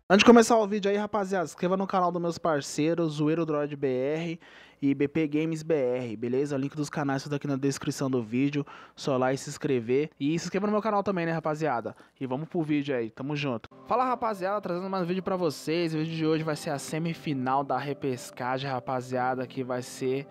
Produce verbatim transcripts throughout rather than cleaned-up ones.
Antes de começar o vídeo aí, rapaziada, se inscreva no canal dos meus parceiros, Zoeiro Droid B R e B P Games B R, beleza? O link dos canais tudo aqui na descrição do vídeo, só lá e se inscrever. E se inscreva no meu canal também, né, rapaziada? E vamos pro vídeo aí, tamo junto. Fala, rapaziada, trazendo mais um vídeo pra vocês. O vídeo de hoje vai ser a semifinal da repescagem, rapaziada, que vai ser...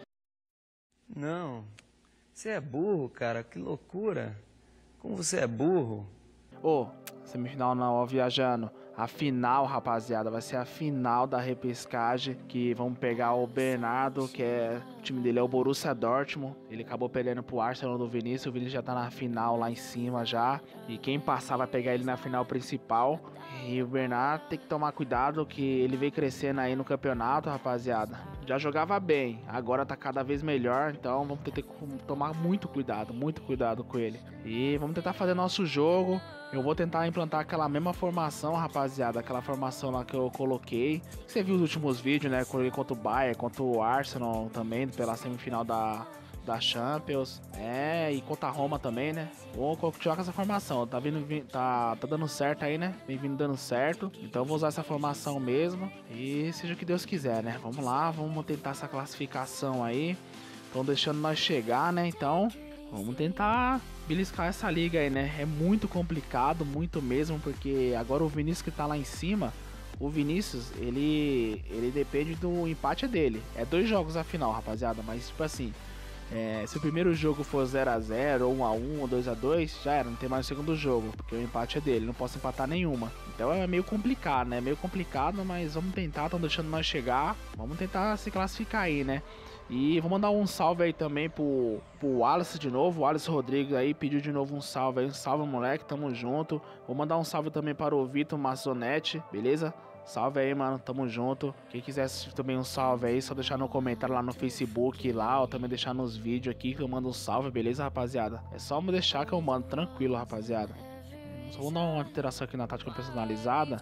Não, você é burro, cara, que loucura. Como você é burro. Ô, oh, semifinal não, ó, viajando. A final, rapaziada, vai ser a final da repescagem, que vamos pegar o Bernardo, que é, o time dele é o Borussia Dortmund. Ele acabou perdendo pro Arsenal do Vinícius, o Vinícius já tá na final lá em cima já. E quem passar vai pegar ele na final principal. E o Bernardo tem que tomar cuidado, que ele vem crescendo aí no campeonato, rapaziada. Já jogava bem, agora tá cada vez melhor, então vamos ter que tomar muito cuidado, muito cuidado com ele. E vamos tentar fazer nosso jogo. Eu vou tentar implantar aquela mesma formação, rapaziada, aquela formação lá que eu coloquei. Você viu os últimos vídeos, né? Coloquei contra o Bayern, contra o Arsenal também, pela semifinal da, da Champions. É, e contra a Roma também, né? Vou continuar com essa formação. Tá vindo, tá, tá dando certo aí, né? Vem vindo dando certo. Então eu vou usar essa formação mesmo. E seja o que Deus quiser, né? Vamos lá, vamos tentar essa classificação aí. Estão deixando nós chegar, né? Então... vamos tentar beliscar essa liga aí, né? É muito complicado, muito mesmo, porque agora o Vinícius que tá lá em cima, o Vinícius, ele ele depende do empate dele. É dois jogos a final, rapaziada, mas tipo assim, é, se o primeiro jogo for zero a zero, ou um a um, ou dois a dois, já era, não tem mais o segundo jogo, porque o empate é dele, não posso empatar nenhuma. Então é meio complicado, né? Meio complicado, mas vamos tentar, estão deixando nós chegar, vamos tentar se classificar aí, né? E vou mandar um salve aí também pro, pro Wallace de novo. O Wallace Rodrigues aí pediu de novo um salve aí. Um salve, moleque, tamo junto. Vou mandar um salve também para o Vitor Maçonete, beleza? Salve aí, mano, tamo junto. Quem quiser assistir também um salve aí, só deixar no comentário lá no Facebook lá, ou também deixar nos vídeos aqui que eu mando um salve, beleza, rapaziada? É só me deixar que eu mando, tranquilo, rapaziada. Só vou dar uma alteração aqui na tática personalizada.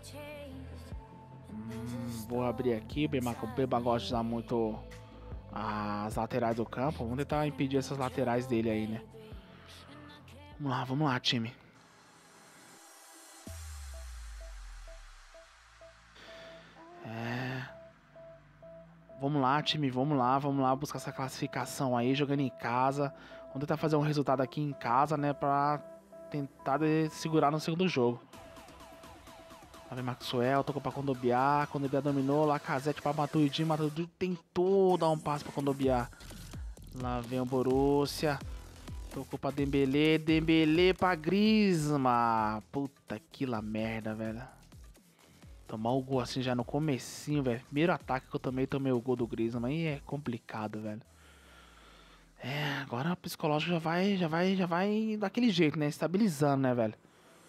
Hum, vou abrir aqui, o Bema gosta de usar muito... as laterais do campo. Vamos tentar impedir essas laterais dele aí, né? Vamos lá, vamos lá, time. É... Vamos lá, time, vamos lá, vamos lá buscar essa classificação aí, jogando em casa. Vamos tentar fazer um resultado aqui em casa, né? Pra tentar segurar no segundo jogo. Lá vem Maxwell, tocou pra Kondogbia. Kondogbia dominou, Lacazette pra Matuidi. Matuidi tentou dar um passo pra Kondogbia. Lá vem o Borussia. Tocou pra Dembélé. Dembélé pra Griezmann. Puta que la merda, velho. Tomar o gol assim já no comecinho, velho. Primeiro ataque que eu tomei, tomei o gol do Griezmann. Aí é complicado, velho. É, agora o psicológico já vai, já vai, já vai daquele jeito, né? Estabilizando, né, velho?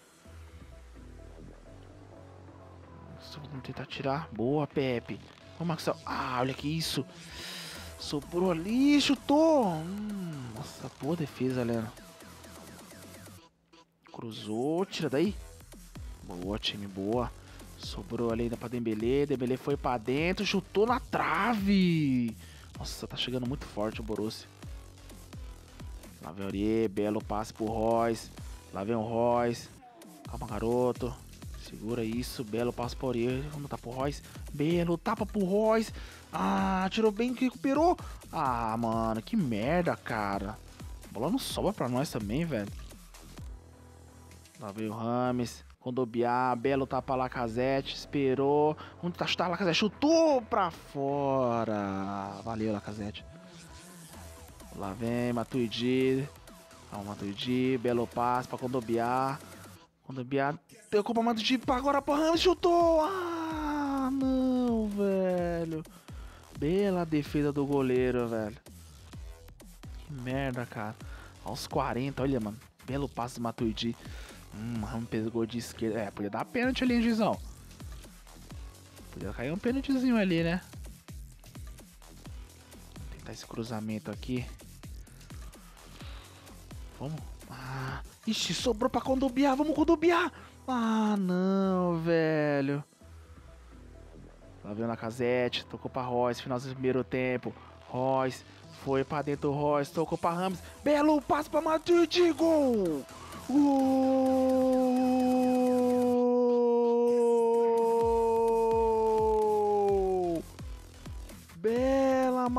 Vamos tentar tirar. Boa, Pepe. Ô, Maxwell. Ah, olha que isso. Sobrou ali, chutou. Hum, nossa, boa defesa, Leno. Cruzou, tira daí. Boa, time, boa. Sobrou ali ainda pra Dembélé. Dembélé foi pra dentro, chutou na trave. Nossa, tá chegando muito forte o Borussia. Lá vem o Aurier, belo passe pro Royce. Lá vem o Royce. Calma, garoto. Segura isso, belo passo pro Aurier. Vamos dar pro Royce. Belo, tapa pro Royce. Ah, tirou bem que recuperou. Ah, mano, que merda, cara. A bola não sobra pra nós também, velho. Lá veio o Rames. Kondogbia, belo tapa Lacazette. Esperou. Onde tá chutando? Lacazette chutou pra fora. Valeu, Lacazette. Lá vem Matuidi. Calma, Matuidi. Belo passe pra Kondogbia. Kondogbia deu culpa Matuidi agora pro Rames. Chutou. Ah, não, velho. Bela defesa do goleiro, velho. Que merda, cara. Aos quarenta, olha, mano. Belo passe do Matuidi. Hum, Ramos pegou de esquerda. É, podia dar pênalti ali, hein, Gizão. Podia cair um pênaltizinho ali, né? Vou tentar esse cruzamento aqui. Vamos. Ah, ixi, sobrou pra Kondogbia. Vamos, Kondogbia. Ah, não, velho. Lá vem o Lacazette, tocou pra Royce, final do primeiro tempo. Royce, foi pra dentro do Royce, tocou pra Rames. Belo passo pra Matuidi, gol! Gol!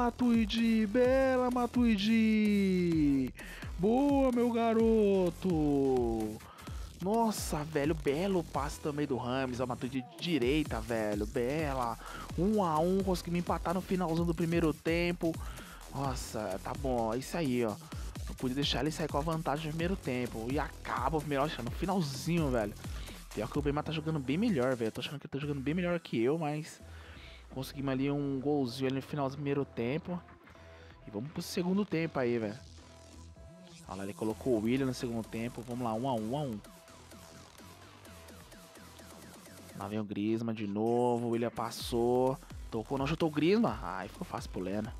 Matuidi, bela Matuidi. Boa, meu garoto. Nossa, velho, belo passe também do Rames. A Matuidi de direita, velho, bela. Um a um, consegui me empatar no finalzinho do primeiro tempo. Nossa, tá bom, é isso aí, ó. Eu pude deixar ele sair com a vantagem no primeiro tempo. E acaba o primeiro, no finalzinho, velho. Pior que o Bema tá jogando bem melhor, velho. Eu tô achando que ele tá jogando bem melhor que eu, mas conseguimos ali um golzinho ali no final do primeiro tempo. E vamos pro segundo tempo aí, velho. Olha lá, ele colocou o William no segundo tempo. Vamos lá, um a um, um a um. Lá vem o Griezmann de novo. O William passou. Tocou, não chutou o Griezmann. Ai, ficou fácil pro Lena.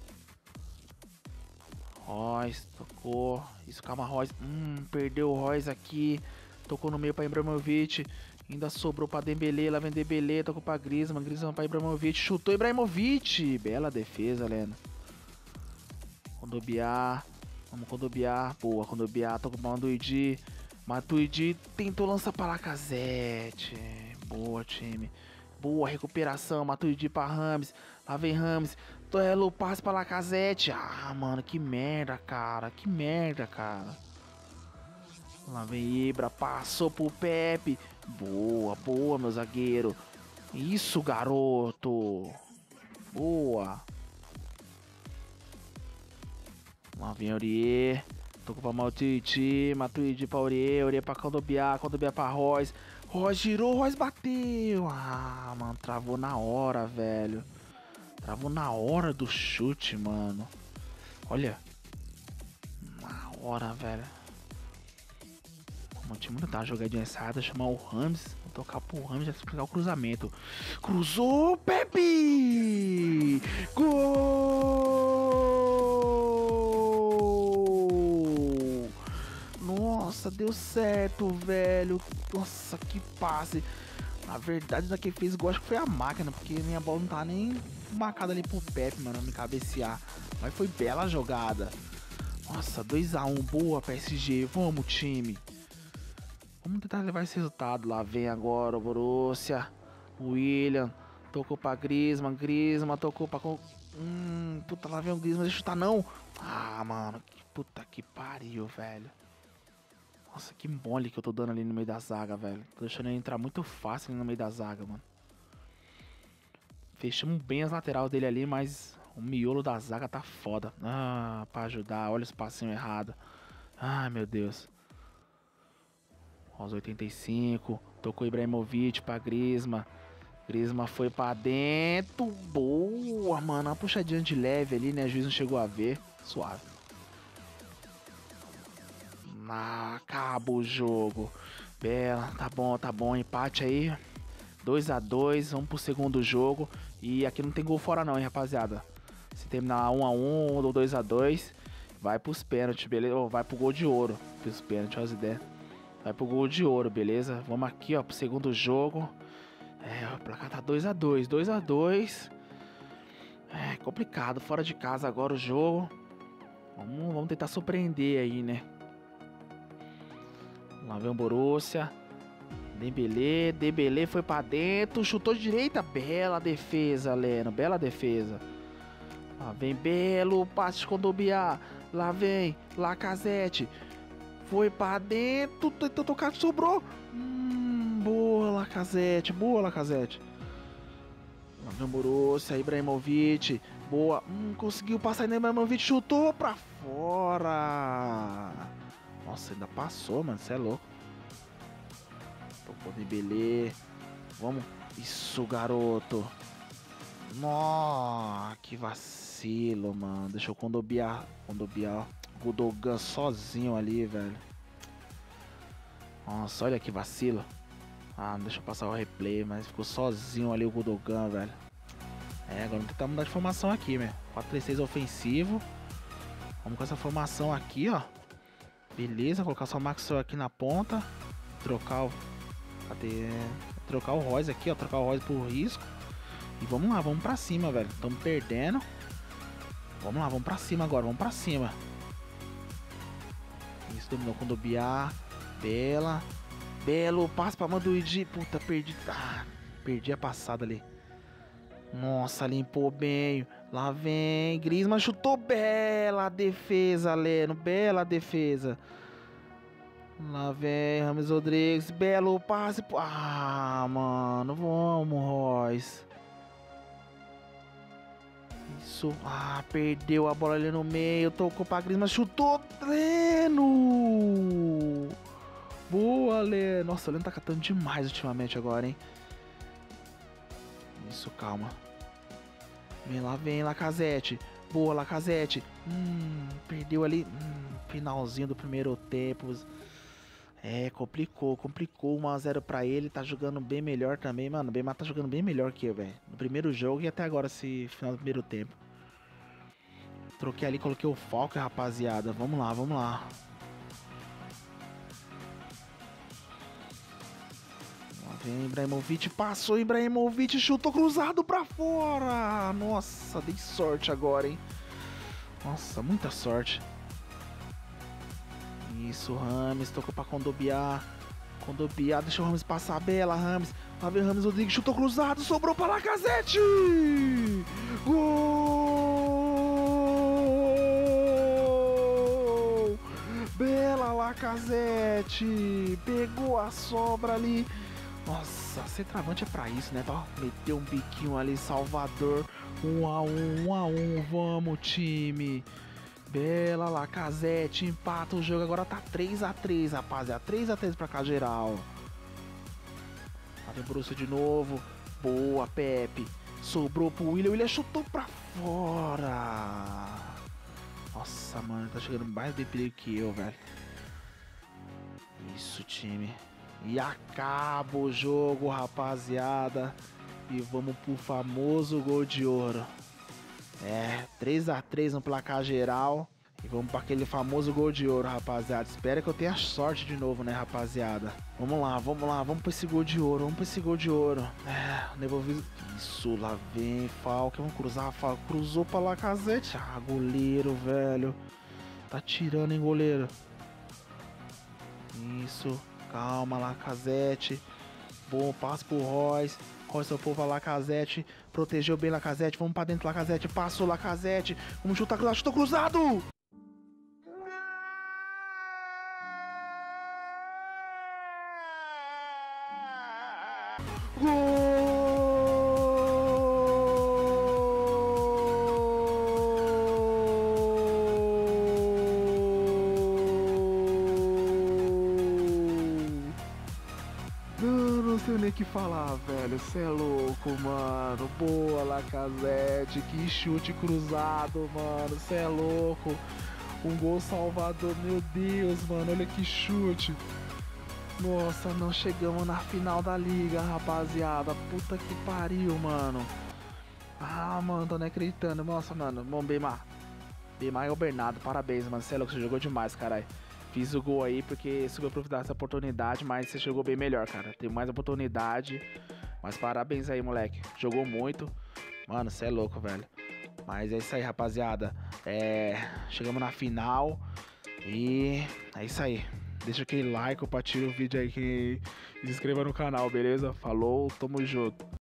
Royce, tocou. Isso, calma, Royce. Hum, perdeu o Royce aqui. Tocou no meio pra Ibrahimovic. Ainda sobrou pra Dembélé. Lá vem Dembélé. Tocou pra Griezmann. Griezmann pra Ibrahimovic. Chutou Ibrahimovic. Bela defesa, Lena. Kondogbia. Vamos Kondogbia. Boa, Kondogbia. Tocou pra Matuidi. Matuidi tentou lançar pra Lacazette. Boa, time. Boa recuperação. Matuidi pra Rames. Lá vem Rames. Torrelo passe pra Lacazette. Ah, mano, que merda, cara. Que merda, cara. Lá vem Ibra. Passou pro Pepe. Boa, boa, meu zagueiro. Isso, garoto. Boa. Lá vem Aurier. Tocou pra Matuidi. Matuidi pra Aurier. Aurier pra Kondogbia. Kondogbia pra Royce. Royce girou. Royce bateu. Ah, mano, travou na hora, velho. Travou na hora do chute, mano. Olha. Na hora, velho. O time não tá jogadinha ensaiada. Chamar o Rames. Vou tocar pro Rames já explicar o cruzamento. Cruzou, Pepe! Gol! Nossa, deu certo, velho. Nossa, que passe. Na verdade, daqui fez gol, acho que foi a máquina, porque minha bola não tá nem marcada ali pro Pepe, mano, me cabecear. Mas foi bela jogada. Nossa, dois a um, boa P S G, vamos time. Vamos tentar levar esse resultado. Lá vem agora o Borussia. O William, tocou pra Griezmann, Griezmann tocou pra... Hum, puta, lá vem o Griezmann, deixa eu chutar não. Ah, mano, que puta que pariu, velho. Nossa, que mole que eu tô dando ali no meio da zaga, velho. Tô deixando ele entrar muito fácil ali no meio da zaga, mano. Fechamos bem as laterais dele ali, mas o miolo da zaga tá foda. Ah, pra ajudar. Olha o espacinho errado. Ai, meu Deus. Aos oitenta e cinco. Tocou Ibrahimovic pra Griezmann. Griezmann foi pra dentro. Boa, mano. Uma puxadinha de leve ali, né? O juiz não chegou a ver. Suave. Ah, acaba o jogo. Bela, tá bom, tá bom. Empate aí. dois a dois, vamos pro segundo jogo. E aqui não tem gol fora não, hein, rapaziada. Se terminar um a um ou dois a dois, vai pros pênaltis, beleza? Ou vai pro gol de ouro. Pros pênaltis, olha as ideias. Vai pro gol de ouro, beleza? Vamos aqui, ó, pro segundo jogo. É, o placar tá dois a dois, dois a dois. É complicado, fora de casa agora o jogo. Vamos, vamos tentar surpreender aí, né? Lá vem o Borussia. Dembélé, Dembélé foi pra dentro, chutou de direita, bela defesa, Leno, bela defesa. Lá vem Belo, passe de Kondogbia, lá vem Lacazette, foi pra dentro, tentou tocar, sobrou. Hum, boa Lacazette, boa Lacazette. Lá vem o Borussia, Ibrahimovic, boa, hum, conseguiu passar em Ibrahimovic, chutou pra fora. Nossa, ainda passou, mano, você é louco. Tocou Dembélé. Vamos. Isso, garoto. Nossa, que vacilo, mano. Deixa eu Kondogbia. Kondogbia. Gundogan sozinho ali, velho. Nossa, olha que vacilo. Ah, não deixa eu passar o replay, mas ficou sozinho ali o Gundogan, velho. É, agora vamos tentar mudar de formação aqui, velho. quatro três seis ofensivo. Vamos com essa formação aqui, ó. Beleza, colocar só o Maxwell aqui na ponta. Trocar o... Cadê? Trocar o Royce aqui, ó. Trocar o Royce por risco. E vamos lá, vamos pra cima, velho. Estamos perdendo. Vamos lá, vamos pra cima agora. Vamos pra cima. Isso, dominou com o Kondogbia. Bela. Belo, passe pra Matuidi. Puta, perdi. Ah, perdi a passada ali. Nossa, limpou bem. Lá vem. Griezmann chutou. Bela defesa, Leno. Bela defesa. Lá vem Rames Rodrigues. Belo passe. Ah, mano. Vamos, Royce. Isso. Ah, perdeu a bola ali no meio. Tocou pra Griezmann. Chutou. Leno. Boa, Leno. Nossa, o Leno tá catando demais ultimamente agora, hein. Isso, calma. Vem lá, vem, Lacazette. Boa, Lacazette. Hum, perdeu ali. Hum, finalzinho do primeiro tempo. É, complicou, complicou. um a zero pra ele. Tá jogando bem melhor também, mano. O Benzema tá jogando bem melhor que eu, velho. No primeiro jogo e até agora, esse final do primeiro tempo. Troquei ali, coloquei o Falcao, rapaziada. Vamos lá, vamos lá. Vem Ibrahimovic, passou Ibrahimovic, chutou cruzado pra fora. Nossa, dei sorte agora, hein. Nossa, muita sorte. Isso, Rames, tocou pra Kondogbia. Kondogbia, deixa o Rames passar, bela, Rames. Lá vem Rames Rodrigues, chutou cruzado, sobrou pra Lacazette. Gol! Bela Lacazette, pegou a sobra ali. Nossa, centroavante é pra isso, né? Tá? Meteu um biquinho ali, Salvador. Um a um, um a um, vamos, time. Bela Lacazette, empata o jogo. Agora tá três a três, rapaziada. três a três pra cá, geral. Lá vem o Borussia de novo. Boa, Pepe. Sobrou pro William. O William chutou pra fora. Nossa, mano, tá chegando mais de perigo que eu, velho. Isso, time. E acaba o jogo, rapaziada. E vamos pro famoso gol de ouro. É, três a três no placar geral. E vamos para aquele famoso gol de ouro, rapaziada. Espero que eu tenha sorte de novo, né, rapaziada. Vamos lá, vamos lá, vamos para esse gol de ouro. Vamos para esse gol de ouro. É, devolvido. Isso, lá vem Falcao. Vamos cruzar, Falcao. Cruzou para Lacazette. Ah, goleiro, velho. Tá tirando, hein, goleiro. Isso. Calma, Lacazette. Bom passo pro Royce. Royce sofreu pra Lacazette. Protegeu bem Lacazette. Vamos pra dentro, Lacazette. Passou Lacazette. Vamos chutar cruzado. Chutou cruzado! Gol! Não sei nem o que falar, velho. Cê é louco, mano. Boa, Lacazette. Que chute cruzado, mano. Cê é louco. Um gol salvador. Meu Deus, mano. Olha que chute. Nossa, não chegamos na final da liga, rapaziada. Puta que pariu, mano. Ah, mano, tô nem acreditando. Nossa, mano. Bom, Benzema. Benzema é o Bernardo. Parabéns, mano. Cê é louco. Você jogou demais, caralho. Fiz o gol aí porque soube aproveitar essa oportunidade, mas você jogou bem melhor, cara. Tem mais oportunidade. Mas parabéns aí, moleque. Jogou muito. Mano, você é louco, velho. Mas é isso aí, rapaziada. É... Chegamos na final. E é isso aí. Deixa aquele like, compartilha o vídeo aí que... e se inscreva no canal, beleza? Falou, tamo junto.